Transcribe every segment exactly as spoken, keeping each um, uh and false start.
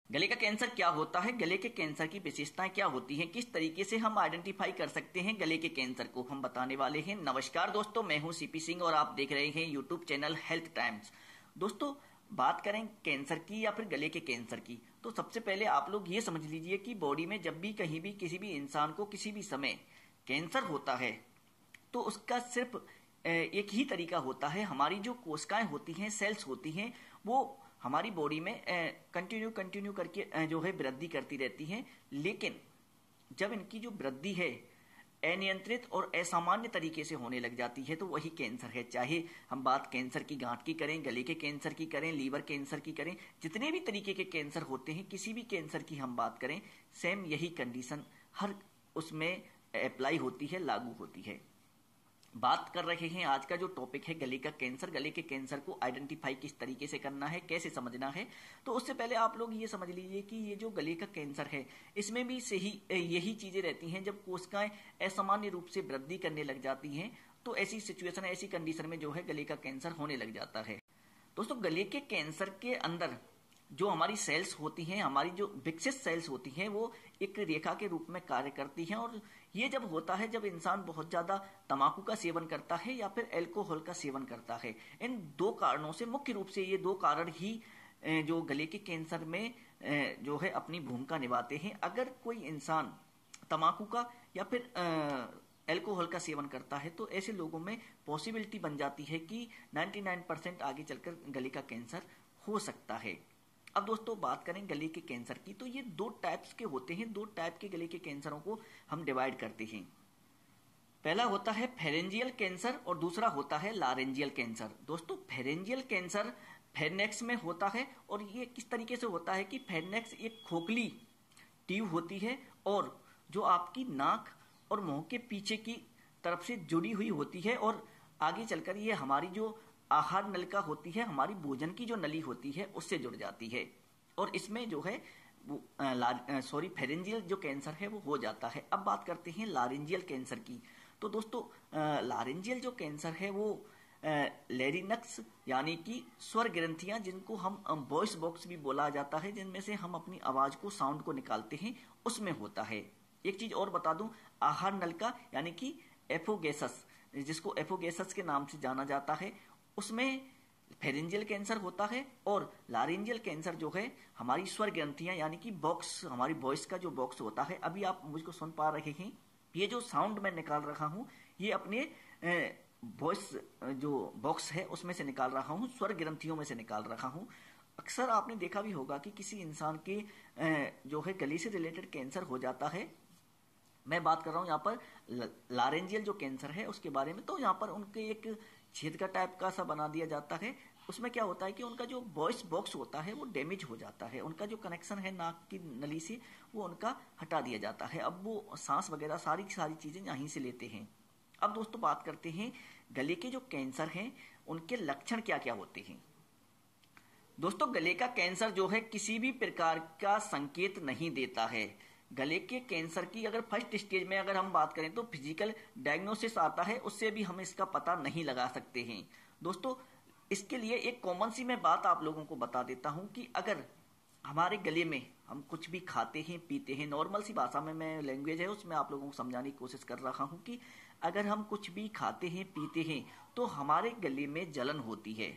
गले का कैंसर क्या होता है, गले के कैंसर की विशेषताएं क्या होती हैं, किस तरीके से हम आइडेंटिफाई कर सकते हैं गले के कैंसर को, हम बताने वाले हैं। नमस्कार दोस्तों, मैं हूं सीपी सिंह और आप देख रहे हैं यूट्यूब चैनल हेल्थ टाइम्स। दोस्तों, बात करें कैंसर की या फिर गले के कैंसर की, तो सबसे पहले आप लोग ये समझ लीजिए कि बॉडी में जब भी कहीं भी किसी भी इंसान को किसी भी समय कैंसर होता है तो उसका सिर्फ एक ही तरीका होता है। हमारी जो कोशिकाएं होती हैं, सेल्स होती हैं, वो हमारी बॉडी में कंटिन्यू कंटिन्यू करके जो है वृद्धि करती रहती हैं, लेकिन जब इनकी जो वृद्धि है अनियंत्रित और असामान्य तरीके से होने लग जाती है तो वही कैंसर है। चाहे हम बात कैंसर की गांठ की करें, गले के कैंसर की करें, लीवर कैंसर की करें, जितने भी तरीके के कैंसर होते हैं, किसी भी कैंसर की हम बात करें, सेम यही कंडीशन हर उसमें अप्लाई होती है, लागू होती है। बात कर रहे हैं, आज का जो टॉपिक है गले का कैंसर। गले के कैंसर को आइडेंटिफाई किस तरीके से करना है, कैसे समझना है, तो उससे पहले आप लोग ये समझ लीजिए कि ये जो गले का कैंसर है इसमें भी सही यही चीजें रहती हैं। जब कोशिकाएं असामान्य रूप से वृद्धि करने लग जाती हैं तो ऐसी सिचुएशन, ऐसी कंडीशन में जो है गले का कैंसर होने लग जाता है। दोस्तों, गले के कैंसर के अंदर जो हमारी सेल्स होती हैं, हमारी जो विकसित सेल्स होती हैं, वो एक रेखा के रूप में कार्य करती हैं। और ये जब होता है जब इंसान बहुत ज्यादा तंबाकू का सेवन करता है या फिर अल्कोहल का सेवन करता है। इन दो कारणों से, मुख्य रूप से ये दो कारण ही जो गले के कैंसर में जो है अपनी भूमिका निभाते हैं। अगर कोई इंसान तंबाकू का या फिर अल्कोहल का सेवन करता है तो ऐसे लोगों में पॉसिबिलिटी बन जाती है कि निन्यानवे परसेंट आगे चलकर गले का कैंसर हो सकता है। अब दोस्तों, बात करें गले के कैंसर की, तो ये दो टाइप्स के होते हैं। दो टाइप के गले के कैंसरों को हम डिवाइड करते हैं। पहला होता है फेरेंजियल कैंसर और दूसरा होता है लारेंजियल कैंसर। दोस्तों, फेरेंजियल कैंसर फेरनेक्स में होता है और ये किस तरीके से होता है कि फेरनेक्स एक खोखली ट्यूब होती है और जो आपकी नाक और मुंह के पीछे की तरफ से जुड़ी हुई होती है और आगे चलकर ये हमारी जो आहार नलिका होती है, हमारी भोजन की जो नली होती है, उससे जुड़ जाती है और इसमें जो है वो सॉरी फेरेंजियल जो कैंसर है वो हो जाता है। अब बात करते हैं लारेंजियल कैंसर की। तो दोस्तों, लारेंजियल जो कैंसर है वो लैरिंक्स यानी कि स्वर ग्रंथियां, जिनको हम वॉइस बॉक्स भी बोला जाता है, जिनमें से हम अपनी आवाज को, साउंड को निकालते हैं, उसमें होता है। एक चीज और बता दूं, आहार नलिका यानी कि एफोगेसस, जिसको एफोगेसस के नाम से जाना जाता है, उसमें फेरेंजियल कैंसर होता है। और लारेंजियल कैंसर जो है हमारी स्वर ग्रंथियां यानी कि बॉक्स, हमारी वॉइस का जो बॉक्स होता है, अभी आप मुझको सुन पा रहे हैं, ये जो साउंड मैं निकाल रहा हूं ये अपने वॉइस जो बॉक्स है उसमें से निकाल रहा हूं, स्वर ग्रंथियों में से निकाल रहा हूं। अक्सर आपने देखा भी होगा कि किसी इंसान के जो है गले से रिलेटेड कैंसर हो जाता है। मैं बात कर रहा हूं यहाँ पर लारेंजियल जो कैंसर है उसके बारे में। तो यहाँ पर उनके एक छेद का टाइप का सा बना दिया जाता है। उसमें क्या होता है कि उनका जो वॉइस बॉक्स होता है वो डैमेज हो जाता है, उनका जो कनेक्शन है नाक की नली से वो उनका हटा दिया जाता है। अब वो सांस वगैरह सारी सारी चीजें यहीं से लेते हैं। अब दोस्तों, बात करते हैं गले के जो कैंसर हैं उनके लक्षण क्या क्या होते हैं। दोस्तों, गले का कैंसर जो है किसी भी प्रकार का संकेत नहीं देता है। गले के कैंसर की अगर फर्स्ट स्टेज में अगर हम बात करें तो फिजिकल डायग्नोसिस आता है, उससे भी हम इसका पता नहीं लगा सकते हैं। दोस्तों, इसके लिए एक कॉमन सी मैं बात आप लोगों को बता देता हूं कि अगर हमारे गले में हम कुछ भी खाते हैं, पीते हैं, नॉर्मल सी भाषा में मैं लैंग्वेज है उसमें आप लोगों को समझाने की कोशिश कर रहा हूं कि अगर हम कुछ भी खाते हैं, पीते हैं तो हमारे गले में जलन होती है,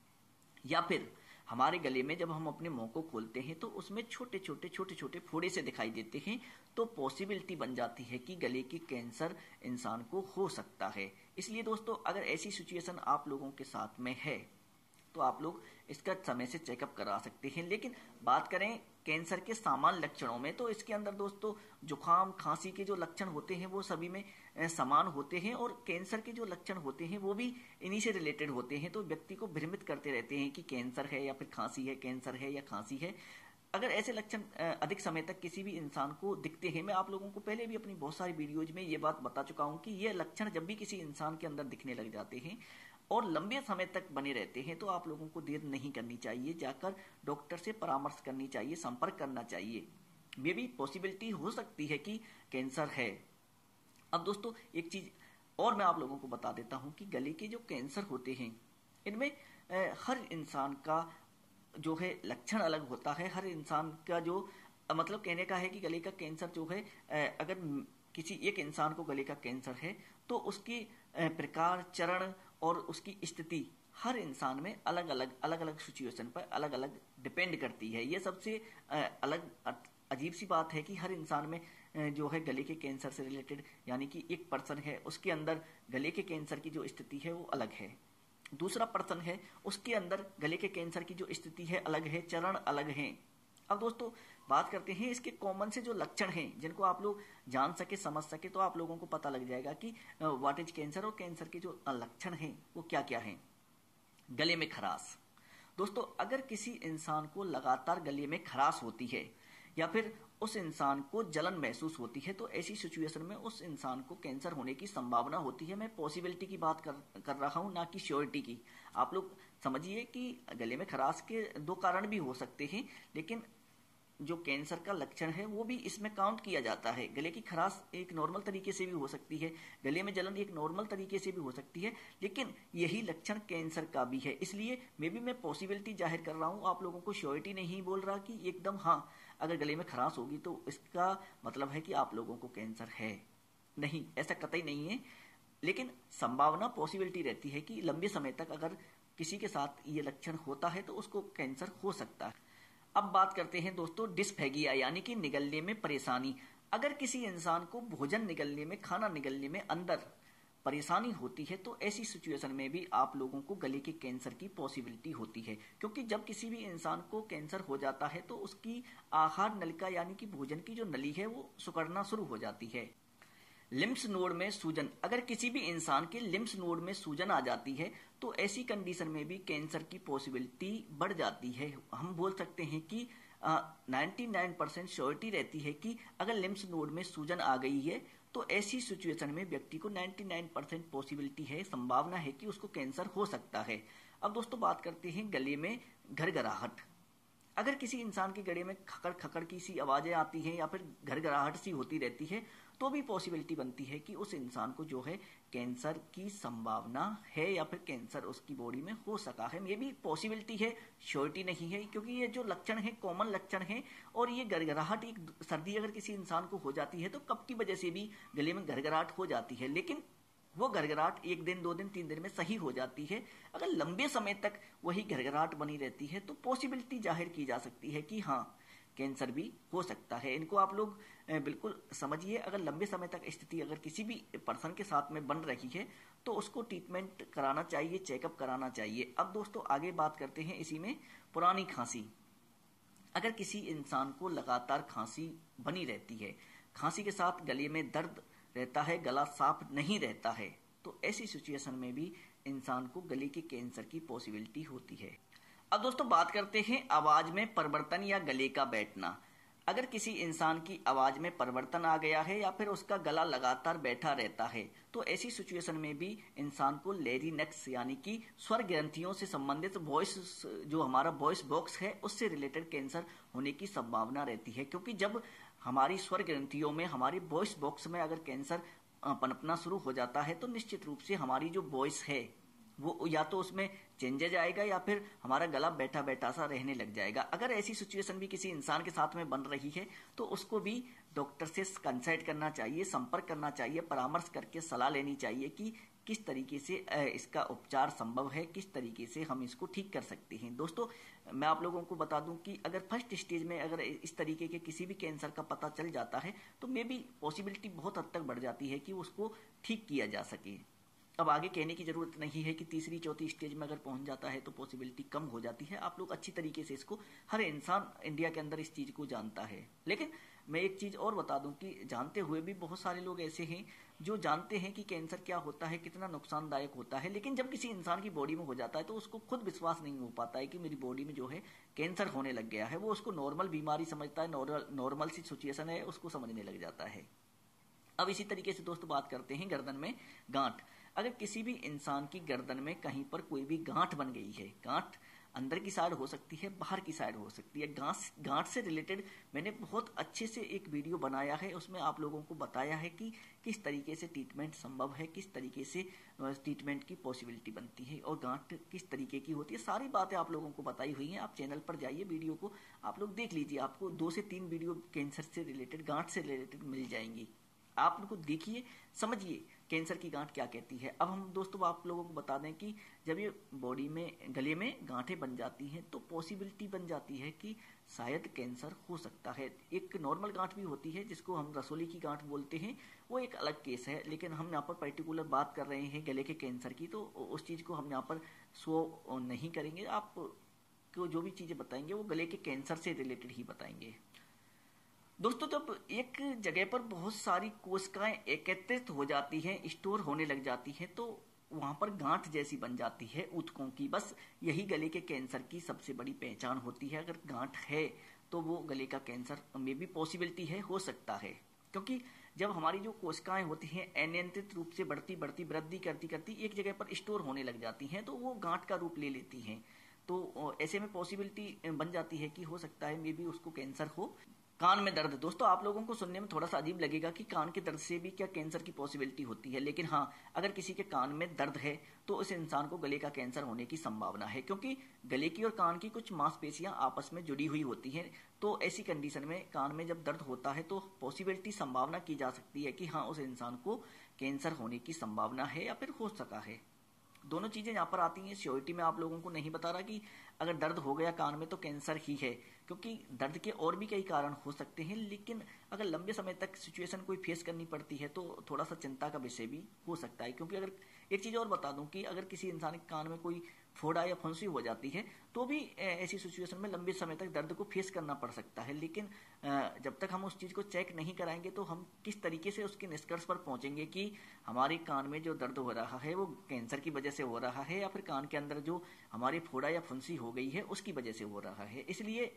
या फिर हमारे गले में जब हम अपने मुंह को खोलते हैं तो उसमें छोटे छोटे छोटे छोटे फोड़े से दिखाई देते हैं, तो पॉसिबिलिटी बन जाती है कि गले की कैंसर इंसान को हो सकता है। इसलिए दोस्तों, अगर ऐसी सिचुएशन आप लोगों के साथ में है तो आप लोग इसका समय से चेकअप करा सकते हैं। लेकिन बात करें कैंसर के सामान्य लक्षणों में, तो इसके अंदर दोस्तों जुकाम, खांसी के जो लक्षण होते हैं वो सभी में समान होते हैं और कैंसर के जो लक्षण होते हैं वो भी इन्हीं से रिलेटेड होते हैं। तो व्यक्ति को भ्रमित करते रहते हैं कि कैंसर है या फिर खांसी है, कैंसर है या खांसी है। अगर ऐसे लक्षण अधिक समय तक किसी भी इंसान को दिखते हैं, मैं आप लोगों को पहले भी अपनी बहुत सारी वीडियोज में ये बात बता चुका हूं कि ये लक्षण जब भी किसी इंसान के अंदर दिखने लग जाते हैं और लंबे समय तक बने रहते हैं तो आप लोगों को देर नहीं करनी चाहिए, जाकर डॉक्टर से परामर्श करनी चाहिए, संपर्क करना चाहिए। मे भी पॉसिबिलिटी हो सकती है कि कैंसर है। अब दोस्तों, एक चीज और मैं आप लोगों को बता देता हूं कि गले के जो कैंसर होते हैं इनमें हर इंसान का जो है लक्षण अलग होता है। हर इंसान का जो मतलब कहने का है कि गले का कैंसर जो है, अगर किसी एक इंसान को गले का कैंसर है तो उसकी प्रकार, चरण और उसकी स्थिति हर इंसान में अलग अलग अलग अलग सिचुएशन पर अलग अलग डिपेंड करती है। ये सबसे अलग अजीब सी बात है कि हर इंसान में जो है गले के कैंसर से रिलेटेड, यानी कि एक पर्सन है उसके अंदर गले के कैंसर की जो स्थिति है वो अलग है, दूसरा पर्सन है उसके अंदर गले के कैंसर की जो स्थिति है अलग है, चरण अलग हैं। अब दोस्तों बात करते हैं इसके कॉमन से जो लक्षण हैं जिनको आप लोग जान सके, समझ सके, तो आप लोगों को पता लग जाएगा कि व्हाट इज कैंसर और कैंसर के जो लक्षण हैं वो क्या क्या हैं। गले में खराश। दोस्तों अगर किसी इंसान को लगातार गले में खराश होती है या फिर उस इंसान को जलन महसूस होती है तो ऐसी सिचुएशन में उस इंसान को कैंसर होने की संभावना होती है। मैं पॉसिबिलिटी की बात कर कर रहा हूं, ना कि श्योरिटी की। आप लोग समझिए कि गले में खराश के दो कारण भी हो सकते हैं, लेकिन जो कैंसर का लक्षण है वो भी इसमें काउंट किया जाता है। गले की खराश एक नॉर्मल तरीके से भी हो सकती है, गले में जलन एक नॉर्मल तरीके से भी हो सकती है, लेकिन यही लक्षण कैंसर का भी है। इसलिए मे बी मैं पॉसिबिलिटी जाहिर कर रहा हूं, आप लोगों को श्योरिटी नहीं बोल रहा कि एकदम हाँ अगर गले में खराश होगी तो इसका मतलब है कि आप लोगों को कैंसर है। नहीं, ऐसा कतई नहीं है, लेकिन संभावना, पॉसिबिलिटी रहती है कि लंबे समय तक अगर किसी के साथ ये लक्षण होता है तो उसको कैंसर हो सकता है। अब बात करते हैं दोस्तों डिस्फेगिया, यानी कि निगलने में परेशानी। अगर किसी इंसान को भोजन निगलने में, खाना निगलने में अंदर परेशानी होती है तो ऐसी सिचुएशन में भी आप लोगों को गले के कैंसर की पॉसिबिलिटी होती है, क्योंकि जब किसी भी इंसान को कैंसर हो जाता है तो उसकी आहार नलिका यानी कि भोजन की जो नली है वो सिकुड़ना शुरू हो जाती है। लिम्फ नोड में सूजन। अगर किसी भी इंसान के लिम्फ नोड में सूजन आ जाती है तो ऐसी कंडीशन में भी कैंसर की पॉसिबिलिटी बढ़ जाती है। हम बोल सकते हैं कि निन्यानवे परसेंट श्योरिटी रहती है कि अगर लिम्फ नोड में सूजन आ गई है तो ऐसी सिचुएशन में व्यक्ति को निन्यानवे परसेंट पॉसिबिलिटी है, संभावना है कि उसको कैंसर हो सकता है। अब दोस्तों बात करते हैं गले में घरघराहट। अगर किसी इंसान के गले में खकड़ खकड़ की सी आवाजें आती हैं या फिर घरघराहट सी होती रहती है तो भी पॉसिबिलिटी बनती है कि उस इंसान को जो है कैंसर की संभावना है या फिर कैंसर उसकी बॉडी में हो सका है। ये भी पॉसिबिलिटी है, श्योरिटी नहीं है, क्योंकि ये जो लक्षण है कॉमन लक्षण है। और ये घरघराहट, एक सर्दी अगर किसी इंसान को हो जाती है तो कफ की वजह से भी गले में घरघराहट हो जाती है, लेकिन वो घरघराहट एक दिन, दो दिन, तीन दिन में सही हो जाती है। अगर लंबे समय तक वही घरघराहट बनी रहती है तो पॉसिबिलिटी जाहिर की जा सकती है कि हाँ कैंसर भी हो सकता है। इनको आप लोग बिल्कुल समझिए। अगर लंबे समय तक स्थिति अगर किसी भी पर्सन के साथ में बन रही है तो उसको ट्रीटमेंट कराना चाहिए, चेकअप कराना चाहिए। अब दोस्तों आगे बात करते हैं इसी में पुरानी खांसी। अगर किसी इंसान को लगातार खांसी बनी रहती है, खांसी के साथ गले में दर्द रहता है, गला साफ नहीं रहता है, तो ऐसी सिचुएशन में भी इंसान को गले के कैंसर की पॉसिबिलिटी होती है। अब दोस्तों बात करते हैं आवाज में परिवर्तन या गले का बैठना। अगर किसी इंसान की आवाज में परिवर्तन आ गया है या फिर उसका गला लगातार बैठा रहता है तो ऐसी सिचुएशन में भी इंसान को लैरिंक्स यानी कि स्वर ग्रंथियों से संबंधित वॉइस, जो हमारा वॉइस बॉक्स है, उससे रिलेटेड कैंसर होने की संभावना रहती है। क्योंकि जब हमारी स्वर ग्रंथियों में, हमारी वॉइस बॉक्स में अगर कैंसर पनपना शुरू हो जाता है तो निश्चित रूप से हमारी जो वॉइस है वो या तो उसमें चेंजेज आएगा या फिर हमारा गला बैठा बैठा सा रहने लग जाएगा। अगर ऐसी सिचुएशन भी किसी इंसान के साथ में बन रही है तो उसको भी डॉक्टर से कंसल्ट करना चाहिए, संपर्क करना चाहिए, परामर्श करके सलाह लेनी चाहिए कि किस तरीके से इसका उपचार संभव है, किस तरीके से हम इसको ठीक कर सकते हैं। दोस्तों मैं आप लोगों को बता दूं कि अगर फर्स्ट स्टेज में अगर इस तरीके के किसी भी कैंसर का पता चल जाता है तो मे बी पॉसिबिलिटी बहुत हद तक बढ़ जाती है कि उसको ठीक किया जा सके। अब आगे कहने की जरूरत नहीं है कि तीसरी चौथी स्टेज में अगर पहुंच जाता है तो पॉसिबिलिटी कम हो जाती है। आप लोग अच्छी तरीके से इसको, हर इंसान इंडिया के अंदर इस चीज को जानता है। लेकिन मैं एक चीज और बता दूं कि जानते हुए भी बहुत सारे लोग ऐसे हैं जो जानते हैं कि कैंसर क्या होता है, कितना नुकसानदायक होता है, लेकिन जब किसी इंसान की बॉडी में हो जाता है तो उसको खुद विश्वास नहीं हो पाता है कि मेरी बॉडी में जो है कैंसर होने लग गया है। वो उसको नॉर्मल बीमारी समझता है, नॉर्मल नॉर्मल सी सिचुएशन है, उसको समझने लग जाता है। अब इसी तरीके से दोस्तों बात करते हैं गर्दन में गांठ। अगर किसी भी इंसान की गर्दन में कहीं पर कोई भी गांठ बन गई है, गांठ अंदर की साइड हो सकती है, बाहर की साइड हो सकती है। गांठ गांठ से रिलेटेड मैंने बहुत अच्छे से एक वीडियो बनाया है, उसमें आप लोगों को बताया है कि किस तरीके से ट्रीटमेंट संभव है, किस तरीके से ट्रीटमेंट की पॉसिबिलिटी बनती है और गांठ किस तरीके की होती है। सारी बातें आप लोगों को बताई हुई हैं। आप चैनल पर जाइए, वीडियो को आप लोग देख लीजिए, आपको दो से तीन वीडियो कैंसर से रिलेटेड, गांठ से रिलेटेड मिल जाएंगी। आप उनको देखिए, समझिए कैंसर की गांठ क्या कहती है। अब हम दोस्तों आप लोगों को बता दें कि जब ये बॉडी में, गले में गांठें बन जाती हैं तो पॉसिबिलिटी बन जाती है कि शायद कैंसर हो सकता है। एक नॉर्मल गांठ भी होती है जिसको हम रसोली की गांठ बोलते हैं, वो एक अलग केस है, लेकिन हम यहाँ पर पर्टिकुलर बात कर रहे हैं गले के कैंसर की, तो उस चीज़ को हम यहाँ पर शो नहीं करेंगे। आप को जो भी चीज़ें बताएंगे वो गले के कैंसर से रिलेटेड ही बताएंगे। दोस्तों जब एक जगह पर बहुत सारी कोशिकाएं एकत्रित हो जाती हैं, स्टोर होने लग जाती हैं, तो वहां पर गांठ जैसी बन जाती है ऊतकों की। बस यही गले के कैंसर की सबसे बड़ी पहचान होती है। अगर गांठ है तो वो गले का कैंसर में भी पॉसिबिलिटी है, हो सकता है, क्योंकि जब हमारी जो कोशिकाएं होती हैं अनियंत्रित रूप से बढ़ती बढ़ती वृद्धि करती करती एक जगह पर स्टोर होने लग जाती हैं, तो वो गांठ का रूप ले लेती हैं। तो ऐसे में पॉसिबिलिटी बन जाती है कि हो सकता है मे बी उसको कैंसर हो। कान में दर्द, दोस्तों आप लोगों को सुनने में थोड़ा सा अजीब लगेगा कि कान के दर्द से भी क्या कैंसर की पॉसिबिलिटी होती है, लेकिन हाँ, अगर किसी के कान में दर्द है तो उस इंसान को गले का कैंसर होने की संभावना है, क्योंकि गले की और कान की कुछ मांसपेशियां आपस में जुड़ी हुई होती हैं। तो ऐसी कंडीशन में कान में जब दर्द होता है तो पॉसिबिलिटी, संभावना की जा सकती है कि हाँ उस इंसान को कैंसर होने की संभावना है या फिर हो सका है। दोनों चीजें यहाँ पर आती हैं। श्योरिटी में आप लोगों को नहीं बता रहा कि अगर दर्द हो गया कान में तो कैंसर ही है, क्योंकि दर्द के और भी कई कारण हो सकते हैं, लेकिन अगर लंबे समय तक सिचुएशन कोई फेस करनी पड़ती है तो थोड़ा सा चिंता का विषय भी हो सकता है। क्योंकि अगर एक चीज और बता दूं कि अगर किसी इंसान के कान में कोई फोड़ा या फुंसी हो जाती है तो भी ऐसी सिचुएशन में लंबे समय तक दर्द को फेस करना पड़ सकता है, लेकिन जब तक हम उस चीज को चेक नहीं कराएंगे तो हम किस तरीके से उसके निष्कर्ष पर पहुंचेंगे कि हमारे कान में जो दर्द हो रहा है वो कैंसर की वजह से हो रहा है या फिर कान के अंदर जो हमारी फोड़ा या फुंसी हो गई है उसकी वजह से हो रहा है। इसलिए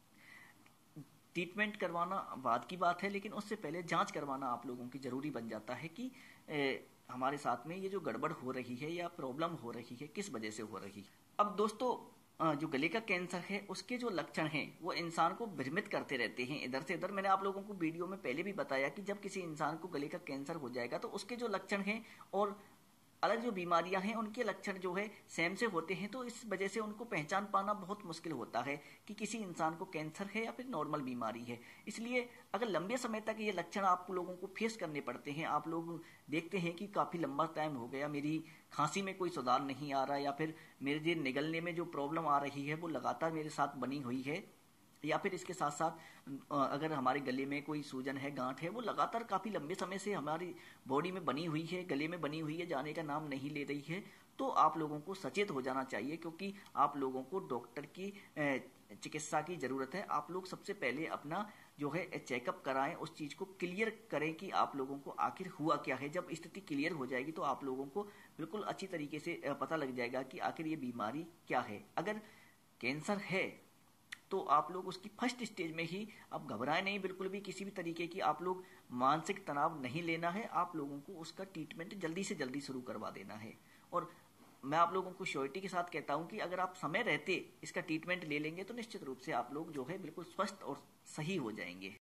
ट्रीटमेंट करवाना बाद की बात है, लेकिन उससे पहले जांच करवाना आप लोगों की जरूरी बन जाता है कि ए, हमारे साथ में ये जो गड़बड़ हो रही है या प्रॉब्लम हो रही है किस वजह से हो रही है। अब दोस्तों जो गले का कैंसर है उसके जो लक्षण हैं वो इंसान को भ्रमित करते रहते हैं इधर से उधर। मैंने आप लोगों को वीडियो में पहले भी बताया कि जब किसी इंसान को गले का कैंसर हो जाएगा तो उसके जो लक्षण हैं और अलग जो बीमारियां हैं उनके लक्षण जो है सेम से होते हैं, तो इस वजह से उनको पहचान पाना बहुत मुश्किल होता है कि किसी इंसान को कैंसर है या फिर नॉर्मल बीमारी है। इसलिए अगर लंबे समय तक ये लक्षण आप लोगों को फेस करने पड़ते हैं, आप लोग देखते हैं कि काफी लंबा टाइम हो गया, मेरी खांसी में कोई सुधार नहीं आ रहा, या फिर मेरे निगलने में जो प्रॉब्लम आ रही है वो लगातार मेरे साथ बनी हुई है, या फिर इसके साथ साथ अगर हमारे गले में कोई सूजन है, गांठ है, वो लगातार काफी लंबे समय से हमारी बॉडी में बनी हुई है, गले में बनी हुई है, जाने का नाम नहीं ले रही है, तो आप लोगों को सचेत हो जाना चाहिए, क्योंकि आप लोगों को डॉक्टर की चिकित्सा की जरूरत है। आप लोग सबसे पहले अपना जो है चेकअप कराएं, उस चीज को क्लियर करें कि आप लोगों को आखिर हुआ क्या है। जब स्थिति क्लियर हो जाएगी तो आप लोगों को बिल्कुल अच्छी तरीके से पता लग जाएगा कि आखिर ये बीमारी क्या है। अगर कैंसर है तो आप लोग उसकी फर्स्ट स्टेज में ही, आप घबराएं नहीं बिल्कुल भी, किसी भी तरीके की आप लोग मानसिक तनाव नहीं लेना है, आप लोगों को उसका ट्रीटमेंट जल्दी से जल्दी शुरू करवा देना है। और मैं आप लोगों को श्योरिटी के साथ कहता हूं कि अगर आप समय रहते इसका ट्रीटमेंट ले लेंगे तो निश्चित रूप से आप लोग जो है बिल्कुल स्वस्थ और सही हो जाएंगे।